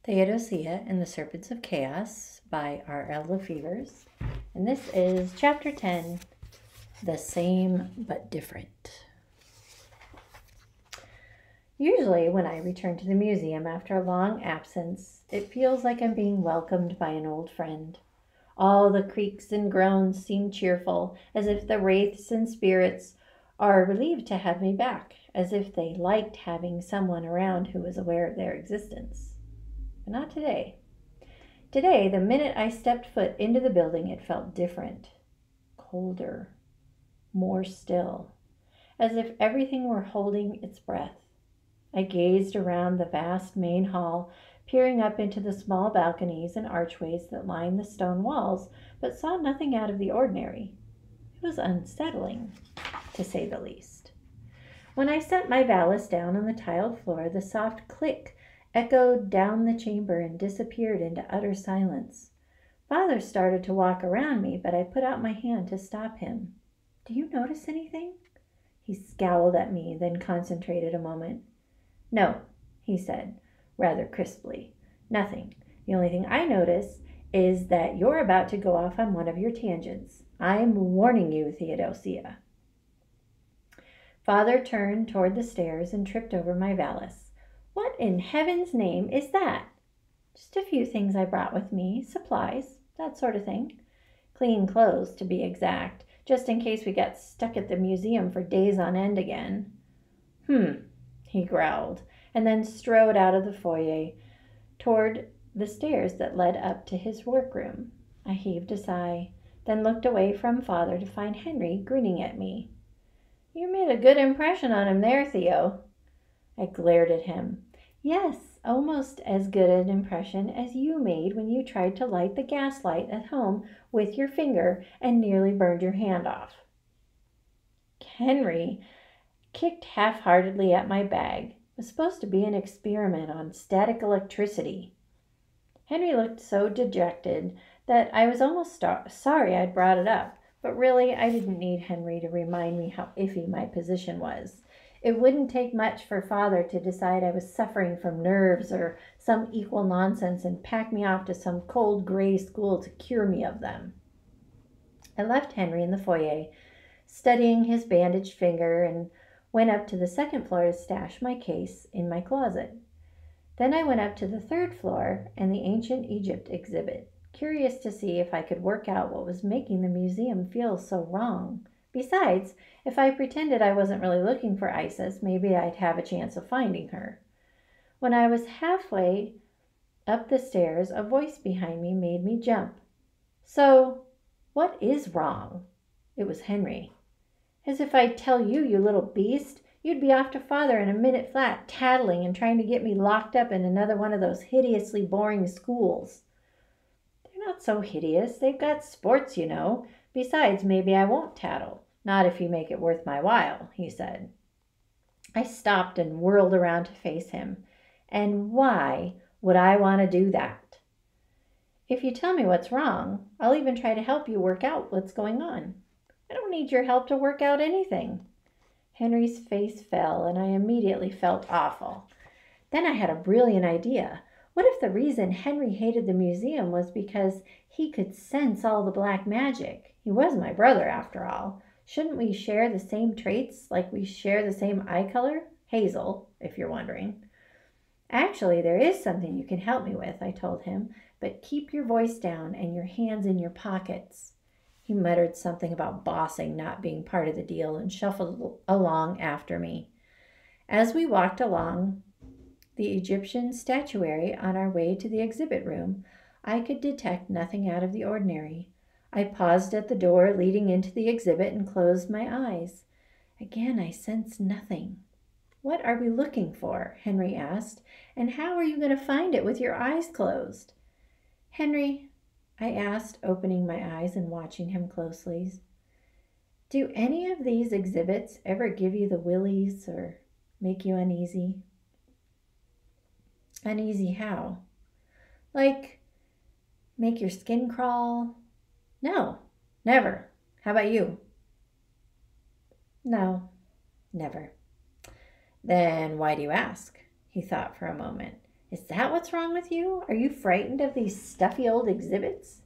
Theodosia and the Serpents of Chaos by R.L. Lefevers. And this is Chapter 10, The Same But Different. Usually when I return to the museum after a long absence, it feels like I'm being welcomed by an old friend. All the creaks and groans seem cheerful, as if the wraiths and spirits are relieved to have me back, as if they liked having someone around who was aware of their existence. But not today. Today, the minute I stepped foot into the building, it felt different, colder, more still, as if everything were holding its breath. I gazed around the vast main hall, peering up into the small balconies and archways that lined the stone walls, but saw nothing out of the ordinary. It was unsettling, to say the least. When I set my valise down on the tiled floor, the soft click echoed down the chamber and disappeared into utter silence. Father started to walk around me, but I put out my hand to stop him. "Do you notice anything?" He scowled at me, then concentrated a moment. "No," he said, rather crisply. "Nothing. The only thing I notice is that you're about to go off on one of your tangents. I'm warning you, Theodosia." Father turned toward the stairs and tripped over my valise. "What in heaven's name is that?" "Just a few things I brought with me, supplies, that sort of thing. Clean clothes, to be exact, just in case we got stuck at the museum for days on end again." He growled, and then strode out of the foyer toward the stairs that led up to his workroom. I heaved a sigh, then looked away from Father to find Henry grinning at me. "You made a good impression on him there, Theo." I glared at him. "Yes, almost as good an impression as you made when you tried to light the gas light at home with your finger and nearly burned your hand off." Henry kicked half-heartedly at my bag. It was supposed to be an experiment on static electricity. Henry looked so dejected that I was almost sorry I'd brought it up, but really I didn't need Henry to remind me how iffy my position was. It wouldn't take much for Father to decide I was suffering from nerves or some equal nonsense and pack me off to some cold gray school to cure me of them. I left Henry in the foyer, studying his bandaged finger, and went up to the second floor to stash my case in my closet. Then I went up to the third floor and the Ancient Egypt exhibit, curious to see if I could work out what was making the museum feel so wrong. Besides, if I pretended I wasn't really looking for Isis, maybe I'd have a chance of finding her. When I was halfway up the stairs, a voice behind me made me jump. "So, what is wrong?" It was Henry. "As if I'd tell you, you little beast. You'd be off to Father in a minute flat, tattling and trying to get me locked up in another one of those hideously boring schools." "They're not so hideous. They've got sports, you know. Besides, maybe I won't tattle. Not if you make it worth my while," he said. I stopped and whirled around to face him. "And why would I want to do that?" "If you tell me what's wrong, I'll even try to help you work out what's going on." "I don't need your help to work out anything." Henry's face fell, and I immediately felt awful. Then I had a brilliant idea. What if the reason Henry hated the museum was because he could sense all the black magic? He was my brother, after all. Shouldn't we share the same traits, like we share the same eye color? Hazel, if you're wondering. "Actually, there is something you can help me with," I told him, "but keep your voice down and your hands in your pockets." He muttered something about bossing not being part of the deal and shuffled along after me. As we walked along the Egyptian statuary on our way to the exhibit room, I could detect nothing out of the ordinary. I paused at the door leading into the exhibit and closed my eyes. Again, I sensed nothing. "What are we looking for?" Henry asked. "And how are you going to find it with your eyes closed?" "Henry," I asked, opening my eyes and watching him closely, "do any of these exhibits ever give you the willies or make you uneasy?" "Uneasy how?" "Like, make your skin crawl?" "No, never. How about you?" "No, never." "Then why do you ask?" He thought for a moment. Is that what's wrong with you? Are you frightened of these stuffy old exhibits?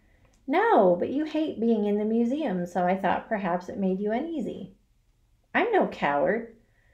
No, but you hate being in the museum, so I thought perhaps it made you uneasy. I'm no coward.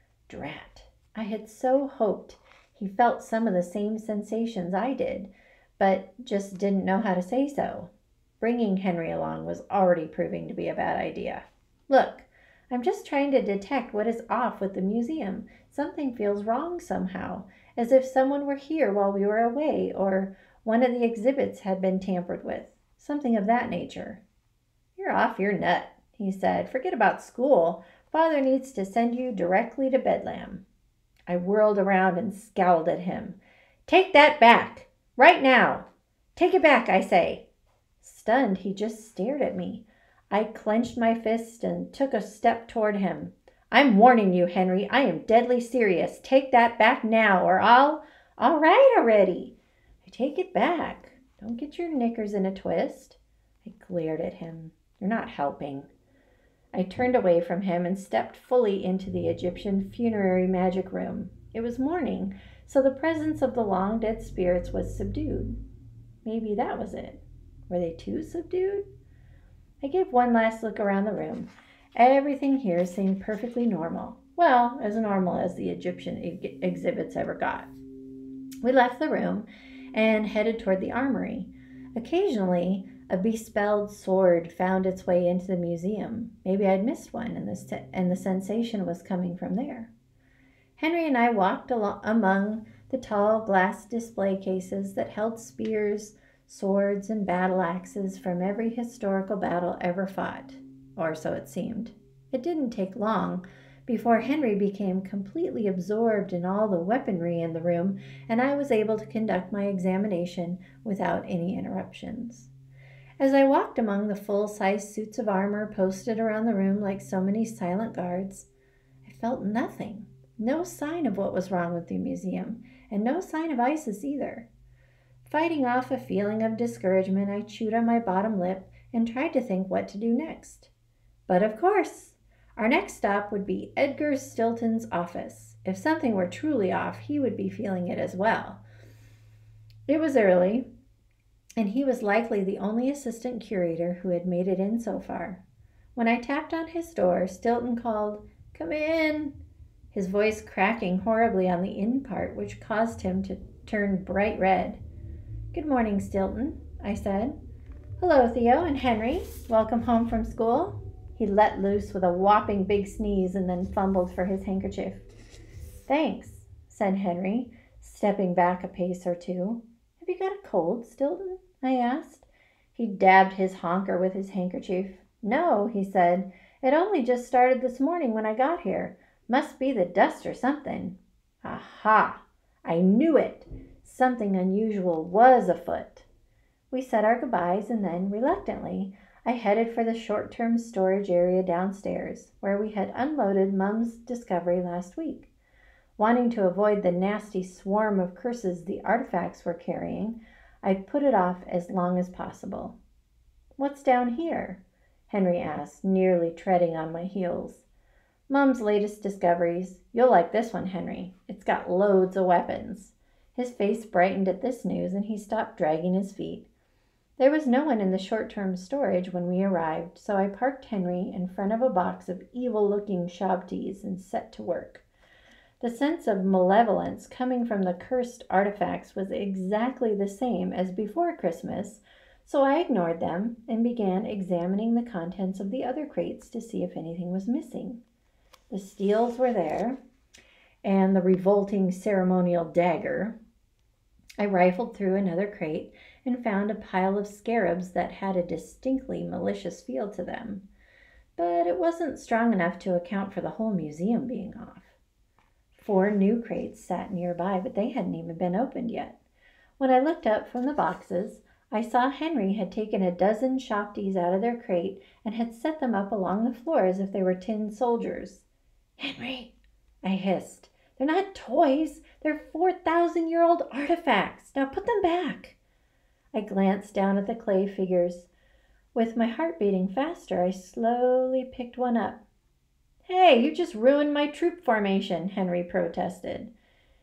Drat. I had so hoped he felt some of the same sensations I did, but just didn't know how to say so. Bringing Henry along was already proving to be a bad idea. Look, I'm just trying to detect what is off with the museum. Something feels wrong somehow, as if someone were here while we were away, or one of the exhibits had been tampered with. Something of that nature. You're off your nut, he said. Forget about school. Father needs to send you directly to Bedlam. I whirled around and scowled at him. Take that back! Right now! Take it back, I say! Stunned, he just stared at me. I clenched my fist and took a step toward him. I'm warning you, Henry. I am deadly serious. Take that back now, or I'll... All right already. I take it back. Don't get your knickers in a twist. I glared at him. You're not helping. I turned away from him and stepped fully into the Egyptian funerary magic room. It was morning, so the presence of the long-dead spirits was subdued. Maybe that was it. Were they too subdued? I gave one last look around the room. Everything here seemed perfectly normal. Well, as normal as the Egyptian exhibits ever got. We left the room and headed toward the armory. Occasionally, a bespelled sword found its way into the museum. Maybe I'd missed one, and the sensation was coming from there. Henry and I walked among the tall glass display cases that held spears, swords, and battle axes from every historical battle ever fought, or so it seemed. It didn't take long before Henry became completely absorbed in all the weaponry in the room, and I was able to conduct my examination without any interruptions. As I walked among the full-size suits of armor posted around the room like so many silent guards, I felt nothing, no sign of what was wrong with the museum, and no sign of Isis either. Fighting off a feeling of discouragement, I chewed on my bottom lip and tried to think what to do next. But of course, our next stop would be Edgar Stilton's office. If something were truly off, he would be feeling it as well. It was early, and he was likely the only assistant curator who had made it in so far. When I tapped on his door, Stilton called, "Come in," his voice cracking horribly on the in part, which caused him to turn bright red. "Good morning, Stilton," I said. "Hello, Theo and Henry. Welcome home from school." He let loose with a whopping big sneeze and then fumbled for his handkerchief. "Thanks," said Henry, stepping back a pace or two. "Have you got a cold, Stilton?" I asked. He dabbed his honker with his handkerchief. "No," he said. "It only just started this morning when I got here. Must be the dust or something." Aha! I knew it! Something unusual was afoot. We said our goodbyes, and then, reluctantly, I headed for the short-term storage area downstairs, where we had unloaded Mum's discovery last week. Wanting to avoid the nasty swarm of curses the artifacts were carrying, I put it off as long as possible. "What's down here?" Henry asked, nearly treading on my heels. "Mum's latest discoveries. You'll like this one, Henry. It's got loads of weapons." His face brightened at this news, and he stopped dragging his feet. There was no one in the short-term storage when we arrived, so I parked Henry in front of a box of evil-looking shabtis and set to work. The sense of malevolence coming from the cursed artifacts was exactly the same as before Christmas, so I ignored them and began examining the contents of the other crates to see if anything was missing. The steels were there, and the revolting ceremonial dagger. I rifled through another crate and found a pile of scarabs that had a distinctly malicious feel to them, but it wasn't strong enough to account for the whole museum being off. 4 new crates sat nearby, but they hadn't even been opened yet. When I looked up from the boxes, I saw Henry had taken a dozen shopties out of their crate and had set them up along the floor as if they were tin soldiers. "Henry," I hissed, "they're not toys. They're 4,000-year-old artifacts. Now put them back." I glanced down at the clay figures. With my heart beating faster, I slowly picked one up. "Hey, you just ruined my troop formation," Henry protested.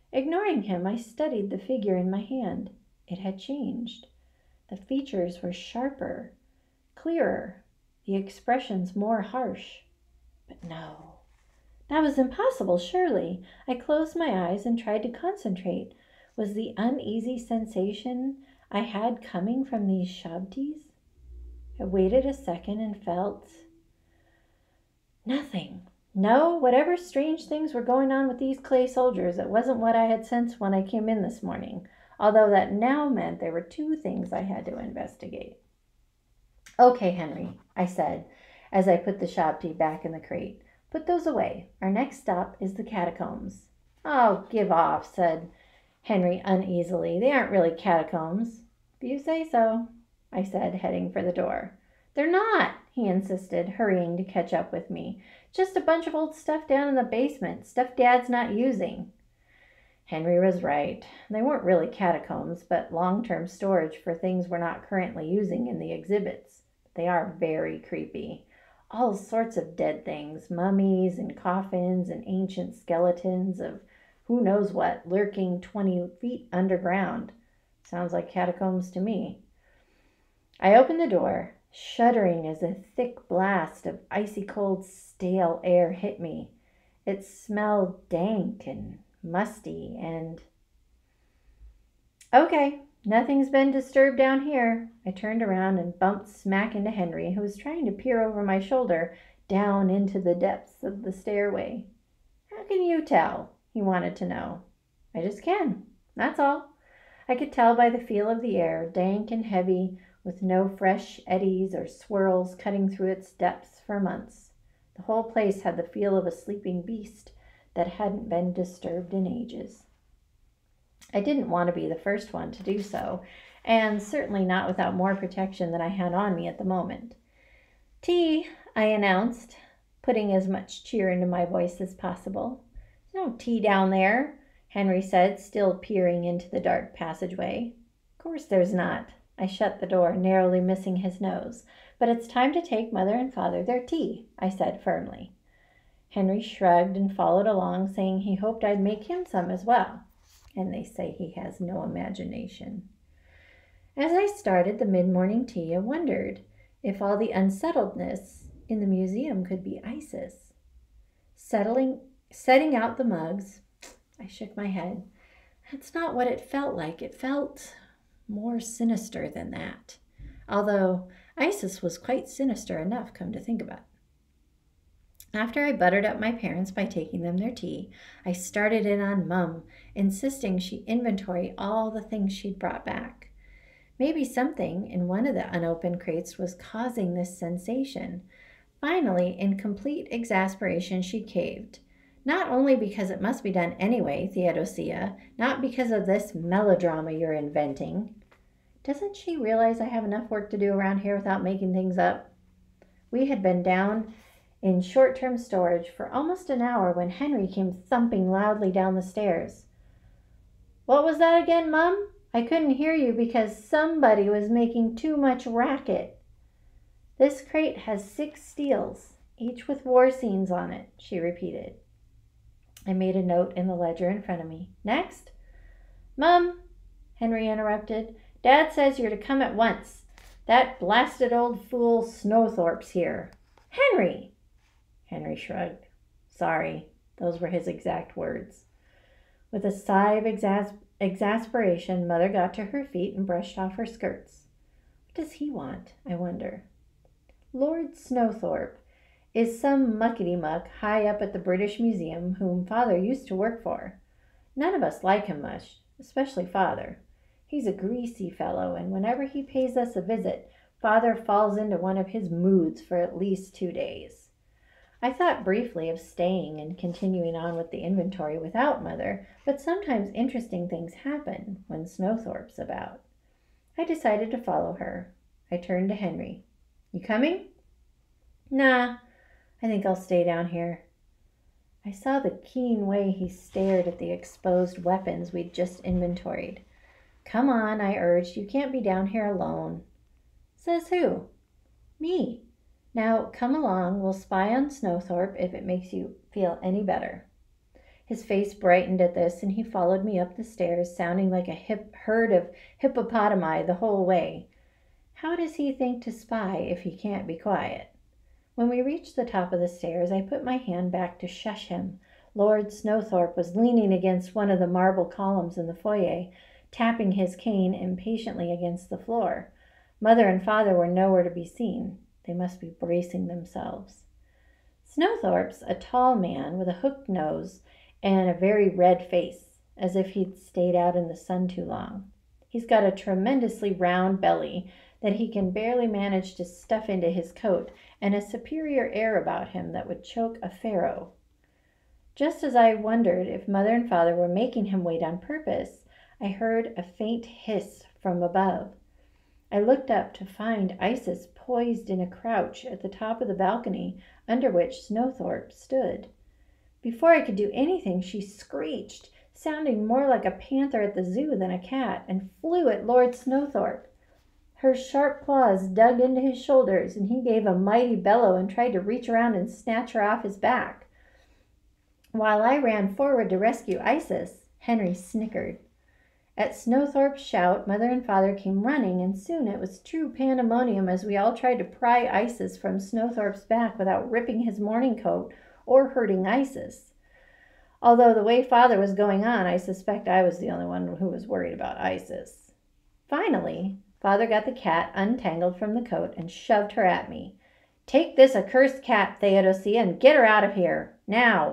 Ignoring him, I studied the figure in my hand. It had changed. The features were sharper, clearer, the expressions more harsh. But no, that was impossible, surely. I closed my eyes and tried to concentrate. Was the uneasy sensation I had coming from these Shabtis? I waited a second and felt nothing. No, whatever strange things were going on with these clay soldiers, it wasn't what I had sensed when I came in this morning, although that now meant there were two things I had to investigate. Okay, Henry, I said, as I put the Shabti back in the crate. Put those away. Our next stop is the catacombs. Oh, give off, said Henry uneasily. They aren't really catacombs. If you say so, I said, heading for the door. They're not, he insisted, hurrying to catch up with me. Just a bunch of old stuff down in the basement, stuff Dad's not using. Henry was right. They weren't really catacombs, but long-term storage for things we're not currently using in the exhibits. They are very creepy. All sorts of dead things, mummies and coffins and ancient skeletons of who knows what, lurking 20 feet underground. Sounds like catacombs to me. I opened the door, shuddering as a thick blast of icy cold, stale air hit me. It smelled dank and musty and... Okay, nothing's been disturbed down here. I turned around and bumped smack into Henry, who was trying to peer over my shoulder down into the depths of the stairway. How can you tell? He wanted to know. I just can. That's all. I could tell by the feel of the air, dank and heavy, with no fresh eddies or swirls cutting through its depths for months. The whole place had the feel of a sleeping beast that hadn't been disturbed in ages. I didn't want to be the first one to do so, and certainly not without more protection than I had on me at the moment. Tea, I announced, putting as much cheer into my voice as possible. No tea down there, Henry said, still peering into the dark passageway. Of course there's not. I shut the door, narrowly missing his nose. But it's time to take Mother and Father their tea, I said firmly. Henry shrugged and followed along, saying he hoped I'd make him some as well. And they say he has no imagination. As I started the mid-morning tea, I wondered if all the unsettledness in the museum could be Isis. Setting out the mugs, I shook my head. That's not what it felt like. It felt more sinister than that. Although Isis was quite sinister enough, come to think about it. After I buttered up my parents by taking them their tea, I started in on Mum, insisting she inventory all the things she'd brought back. Maybe something in one of the unopened crates was causing this sensation. Finally, in complete exasperation, she caved. Not only because it must be done anyway, Theodosia, not because of this melodrama you're inventing. Doesn't she realize I have enough work to do around here without making things up? We had been down in short-term storage for almost an hour when Henry came thumping loudly down the stairs. What was that again, Mum? I couldn't hear you because somebody was making too much racket. This crate has 6 steels, each with war scenes on it, she repeated. I made a note in the ledger in front of me. Next? Mum, Henry interrupted, Dad says you're to come at once. That blasted old fool Snowthorpe's here. Henry! Henry shrugged. Sorry, those were his exact words. With a sigh of exasperation, Mother got to her feet and brushed off her skirts. What does he want, I wonder? Lord Snowthorpe is some muckety-muck high up at the British Museum whom Father used to work for. None of us like him much, especially Father. He's a greasy fellow, and whenever he pays us a visit, Father falls into one of his moods for at least 2 days. I thought briefly of staying and continuing on with the inventory without Mother, but sometimes interesting things happen when Snowthorpe's about. I decided to follow her. I turned to Henry. You coming? Nah, I think I'll stay down here. I saw the keen way he stared at the exposed weapons we'd just inventoried. Come on, I urged. You can't be down here alone. Says who? Me. Now, come along. We'll spy on Snowthorpe if it makes you feel any better. His face brightened at this, and he followed me up the stairs, sounding like a herd of hippopotami the whole way. How does he think to spy if he can't be quiet? When we reached the top of the stairs, I put my hand back to shush him. Lord Snowthorpe was leaning against one of the marble columns in the foyer, tapping his cane impatiently against the floor. Mother and father were nowhere to be seen. They must be bracing themselves. Snowthorpe's a tall man with a hooked nose and a very red face, as if he'd stayed out in the sun too long. He's got a tremendously round belly that he can barely manage to stuff into his coat, and a superior air about him that would choke a pharaoh. Just as I wondered if mother and father were making him wait on purpose, I heard a faint hiss from above. I looked up to find Isis poised in a crouch at the top of the balcony under which Snowthorpe stood. Before I could do anything, she screeched, sounding more like a panther at the zoo than a cat, and flew at Lord Snowthorpe. Her sharp claws dug into his shoulders, and he gave a mighty bellow and tried to reach around and snatch her off his back. While I ran forward to rescue Isis, Henry snickered. At Snowthorpe's shout, mother and father came running, and soon it was true pandemonium as we all tried to pry Isis from Snowthorpe's back without ripping his morning coat or hurting Isis. Although the way father was going on, I suspect I was the only one who was worried about Isis. Finally, father got the cat untangled from the coat and shoved her at me. "Take this accursed cat, Theodosia, and get her out of here. Now!"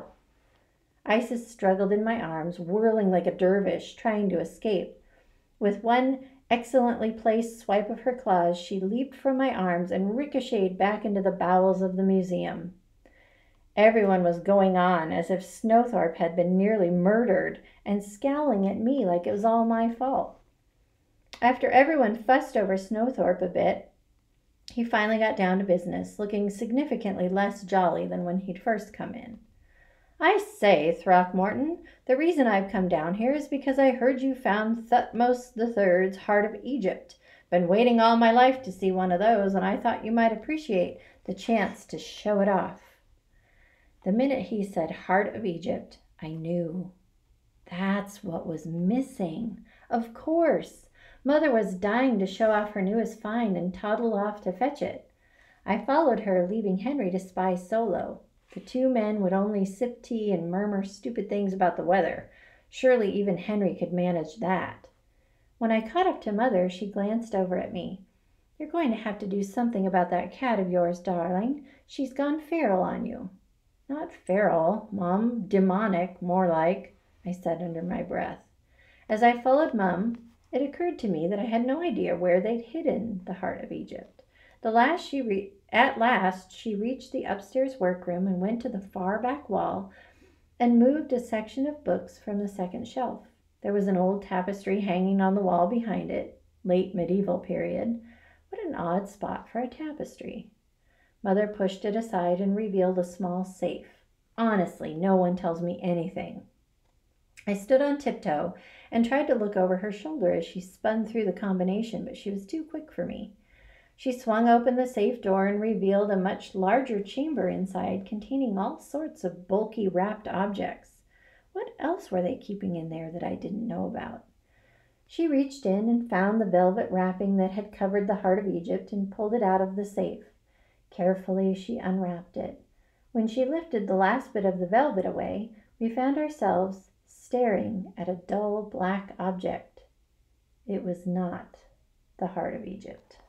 Isis struggled in my arms, whirling like a dervish, trying to escape. With one excellently placed swipe of her claws, she leaped from my arms and ricocheted back into the bowels of the museum. Everyone was going on as if Snowthorpe had been nearly murdered and scowling at me like it was all my fault. After everyone fussed over Snowthorpe a bit, he finally got down to business, looking significantly less jolly than when he'd first come in. "I say, Throckmorton, the reason I've come down here is because I heard you found Thutmose III's Heart of Egypt. Been waiting all my life to see one of those, and I thought you might appreciate the chance to show it off." The minute he said Heart of Egypt, I knew. That's what was missing. Of course. Mother was dying to show off her newest find and toddled off to fetch it. I followed her, leaving Henry to spy solo. The two men would only sip tea and murmur stupid things about the weather. Surely even Henry could manage that. When I caught up to Mother, she glanced over at me. "You're going to have to do something about that cat of yours, darling. She's gone feral on you." "Not feral, Mum. Demonic, more like," I said under my breath. As I followed Mum, it occurred to me that I had no idea where they'd hidden the Heart of Egypt. At last, she reached the upstairs workroom and went to the far back wall and moved a section of books from the second shelf. There was an old tapestry hanging on the wall behind it, late medieval period. What an odd spot for a tapestry. Mother pushed it aside and revealed a small safe. Honestly, no one tells me anything. I stood on tiptoe and tried to look over her shoulder as she spun through the combination, but she was too quick for me. She swung open the safe door and revealed a much larger chamber inside, containing all sorts of bulky wrapped objects. What else were they keeping in there that I didn't know about? She reached in and found the velvet wrapping that had covered the Heart of Egypt and pulled it out of the safe. Carefully, she unwrapped it. When she lifted the last bit of the velvet away, we found ourselves staring at a dull black object. It was not the Heart of Egypt.